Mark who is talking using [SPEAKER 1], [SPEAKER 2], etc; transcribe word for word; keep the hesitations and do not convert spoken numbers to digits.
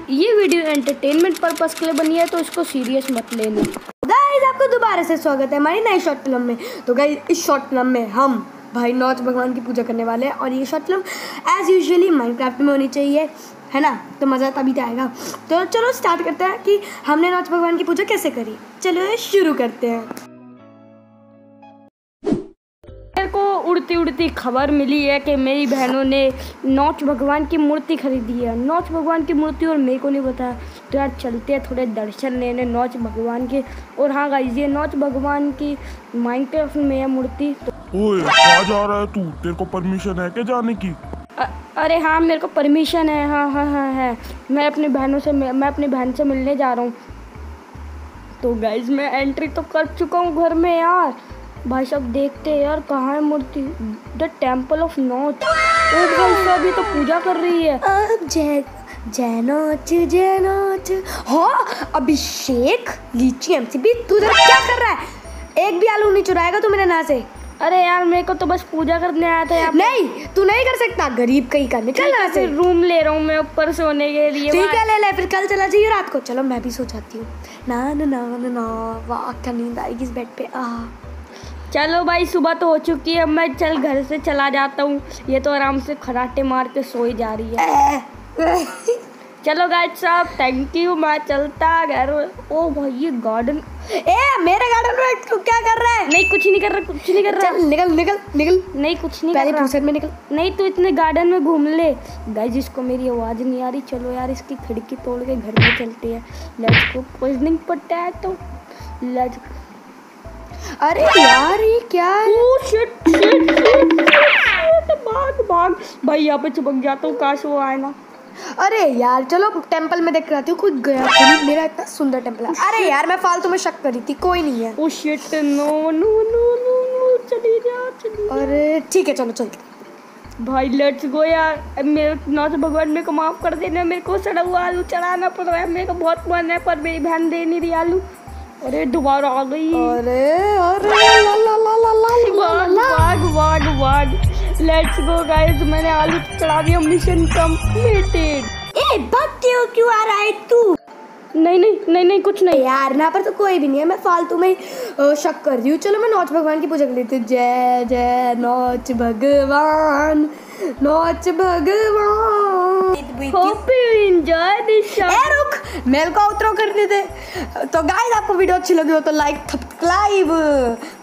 [SPEAKER 1] ये video entertainment purpose के लिए बनी है तो इसको सीरियस मत लेना। गाइस आपको दोबारा से स्वागत है हमारी नई शॉर्ट फिल्म में। तो गाइस इस शॉर्ट फिल्म में हम भाई नॉच भगवान की पूजा करने वाले हैं और ये short film as usually Minecraft में होनी चाहिए, है ना? तो मज़ा तभी तो आएगा। तो चलो स्टार्ट करते हैं कि हमने नॉच भगवान की पूजा कैसे करी। चलो शुरू करते हैं। मेरे को उड़ती उड़ती खबर मिली है कि मेरी बहनों ने नॉच भगवान की मूर्ति खरीदी है। नॉच भगवान की मूर्ति और मेरे को नहीं पता, तो यार चलते हैं थोड़े दर्शन लेने नॉच भगवान के। और हाँ गाइस, ये नॉच भगवान की माइनक्राफ्ट में है मूर्ति।
[SPEAKER 2] ओए कहाँ जा रहा है तू? तेरे को परमिशन है क्या जाने की?
[SPEAKER 1] अ, अरे हाँ मेरे को परमिशन है। हाँ हाँ हाँ है। मैं अपनी बहनों से मैं अपनी बहन से मिलने जा रहा हूँ। तो गाइस मैं एंट्री तो कर चुका हूँ घर में यार। भाई साहब देखते हैं यार कहाँ है मूर्ति। The temple of Notch. ओ भाई साहब अभी तो पूजा कर रही है। अब जय जय नॉच जय नॉच। हाँ अभिषेक लीची एमसीबी तू इधर क्या कर रहा है? एक भी आलू नहीं चुराएगा तू मेरे ना से। अरे यार मेरे को तो बस पूजा करने आया था यार। नहीं तू नहीं कर सकता, गरीब कहीं का। निकल यहाँ से। रूम ले रहा हूँ मैं ऊपर सोने के लिए। ठीक है ले ले, फिर कल चला जाइए रात को। चलो मैं भी सो जाती हूँ। ना ना ना ना ना वाह क्या नींद आएगी इस बेड पे। आ चलो भाई सुबह तो हो चुकी है, मैं चल घर से चला जाता हूँ। ये तो आराम से खराटे मार के सोई जा रही है। चलो गाइस साहब थैंक यू, मैं चलता घर। ओ भाई ये गार्डन। ए मेरे गार्डन में तू क्या कर रहा है? नहीं कुछ नहीं कर रहा, कुछ नहीं कर रहा। चल निकल निकल निकल। नहीं कुछ नहीं कर रहा। पहले में निकल। नहीं तू इतने गार्डन में घूम ले। गाइस इसको मेरी आवाज़ नहीं आ रही। चलो यार इसकी खिड़की तोड़ के घर में चलते हैं। Let's go poisoning potato. Let's. अरे यार ये क्या है? Oh shit shit shit. भाग भाग भाई, यहाँ पे चिपक जाता हूँ, काश वो आए ना। अरे यार चलो टेंपल में देख रही हूँ। खुद गया मेरा इतना सुंदर टेंपल है। अरे यार मैं फालतू में शक करी थी, कोई नहीं है। Oh shit no no no no चली जा चली। अरे ठीक है चलो चलते भाई। लेट्स गो यार। मेरे नॉच भगवान मेरे को माफ़ कर देना, मेरे को सड़ा हुआ आलू चढ़ाना पड़ रहा है। मेरे को बहुत मन है पर मेरी बहन दे नहीं रही आलू। अरे दोबारा आ गई। अरे अरे ला ला ला ला ला ला भाग भाग भाग। लेट्स गो गाइस, मैंने आलू चढ़ा दिया। Mission completed. ए भाग क्यों क्यों आ रहा है तू? नहीं नहीं नहीं नहीं कुछ नहीं यार, यहाँ पर तो कोई भी नहीं है। मैं फालतू में शक कर रही हूँ। चलो मैं नॉच भगवान की पूजा कर लेती हूँ। जय जय नॉच भगवान नॉच भगवान। Hope you enjoy this shot. ए रुक मेरे को आउटरो करने दे। तो गाइस आपको वीडियो अच्छी लगी हो तो लाइक सब्सक्राइब